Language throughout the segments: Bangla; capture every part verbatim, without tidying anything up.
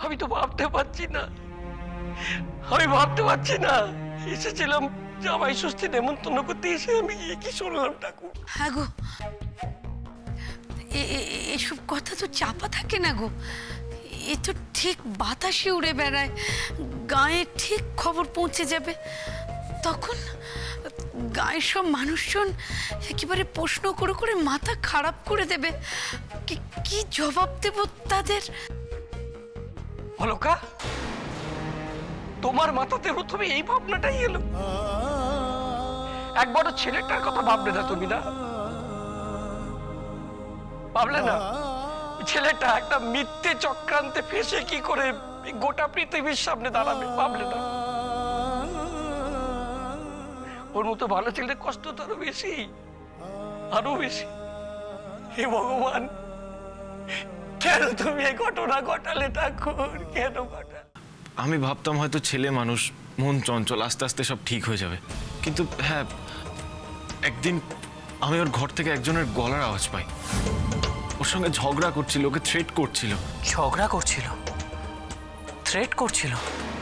আমি তো ভাবতে পারছি না, আমি ভাবতে পারছি না। এসেছিলাম জামাই ষষ্ঠী নেমন্তন্ন করতে, এসে আমি কি শুনলাম ঠাকুর। হ্যাঁ গো, এসব কথা তো চাপা থাকে না গো। এ তো ঠিক বাতাসে উড়ে বেড়ায়, গায়ে ঠিক খবর পৌঁছে যাবে, তখন গায়ের সব মানুষজন একেবারে প্রশ্ন করে করে মাথা খারাপ করে দেবে। কি জবাব দেব তাদের? অলকা, তোমার মাথাতে প্রথমে এই ভাবনাটাই এলো? একবারও ছেলেটার কথা ভাবলে না তুমি? না ভাবলে না ছেলেটা একটা মিথ্যে চক্রান্তে ফেসে কি করে গোটা পৃথিবীর সামনে দাঁড়াবে? ভাবলে না? ওর মতো ভালো ছেলের কষ্ট তো আরো বেশি, আরো বেশি। হে ভগবান, কেন তুমি এই ঘটনা ঘটালে ঠাকুর? কেন ঘটালে? আমি ভাবতাম হয়তো ছেলে মানুষ, মন চঞ্চল, আস্তে আস্তে সব ঠিক হয়ে যাবে। কিন্তু হ্যাঁ, একদিন আমি ওর ঘর থেকে একজনের গলার আওয়াজ পাই। ওর সঙ্গে ঝগড়া করছিল, ওকে থ্রেট করছিল। ঝগড়া করছিল? থ্রেট করছিল?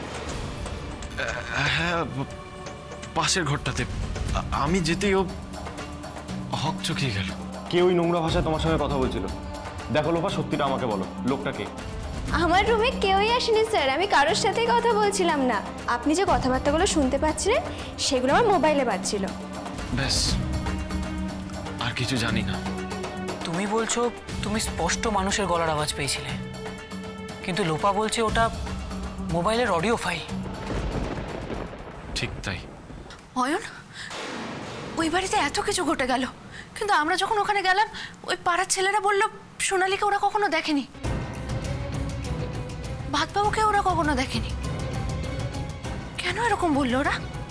হ্যাঁ, পাশের ঘরটাতে। আমি যেতেই ও হক চকিয়ে গেল। কে ওই নোংরা ভাষায় তোমার সঙ্গে কথা বলছিল? দেখো লোপা, সত্যিটা আমাকে বলো, লোকটা কে? আমার রুমে কেউই আসেনি স্যার, আমি কারোর সাথেই কথা বলছিলাম না। আপনি যে কথাবার্তাগুলো শুনতে পাচ্ছিলেন সেগুলো আমার মোবাইলে বাজছিল। ব্যাস, আর কিছু জানি না। তুমি বলছো তুমি স্পষ্ট মানুষের গলার আওয়াজ পেয়েছিলে, কিন্তু লোপা বলছে ওটা মোবাইলের অডিও ফাইল। ঠিক তাই। অয়ন, ওই বাড়িতে এত কিছু ঘটে গেল, কিন্তু আমরা যখন ওখানে গেলাম ওই পাড়ার ছেলেরা বলল সোনালীকে ওরা কখনো দেখেনি, ভাতবাবুকে ওরা কখনো দেখেনি। কেন এরকম বললো ওরা?